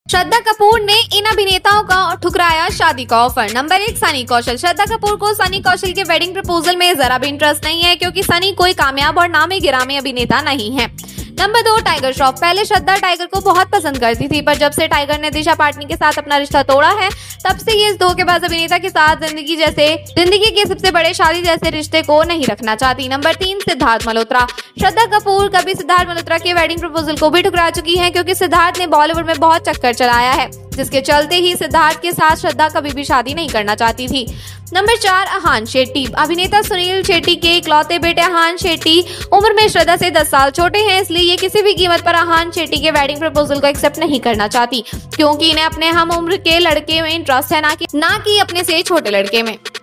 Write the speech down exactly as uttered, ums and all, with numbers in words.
श्रद्धा कपूर ने इन अभिनेताओं का ठुकराया शादी का ऑफर। नंबर एक, सनी कौशल। श्रद्धा कपूर को सनी कौशल के वेडिंग प्रपोजल में जरा भी इंटरेस्ट नहीं है, क्योंकि सनी कोई कामयाब और नामी गिरामी अभिनेता नहीं है। नंबर दो, टाइगर श्रॉफ। पहले श्रद्धा टाइगर को बहुत पसंद करती थी, पर जब से टाइगर ने दिशा पाटनी के साथ अपना रिश्ता तोड़ा है, तब से ये इस धोखेबाज अभिनेता के साथ जिंदगी जैसे जिंदगी के सबसे बड़े शादी जैसे रिश्ते को नहीं रखना चाहती। नंबर तीन, सिद्धार्थ मल्होत्रा। श्रद्धा कपूर कभी सिद्धार्थ मल्होत्रा के वेडिंग प्रपोजल को भी ठुकरा चुकी हैं, क्योंकि सिद्धार्थ ने बॉलीवुड में बहुत चक्कर चलाया है, जिसके चलते ही सिद्धार्थ के साथ श्रद्धा कभी भी शादी नहीं करना चाहती थी। नंबर चार, अहान शेट्टी। अभिनेता सुनील शेट्टी के इकलौते बेटे अहान शेट्टी उम्र में श्रद्धा से दस साल छोटे हैं, इसलिए ये किसी भी कीमत पर अहान शेट्टी के वेडिंग प्रपोजल को एक्सेप्ट नहीं करना चाहती, क्योंकि इन्हें अपने हम उम्र के लड़के में इंटरेस्ट है, ना कि ना कि अपने से छोटे लड़के में।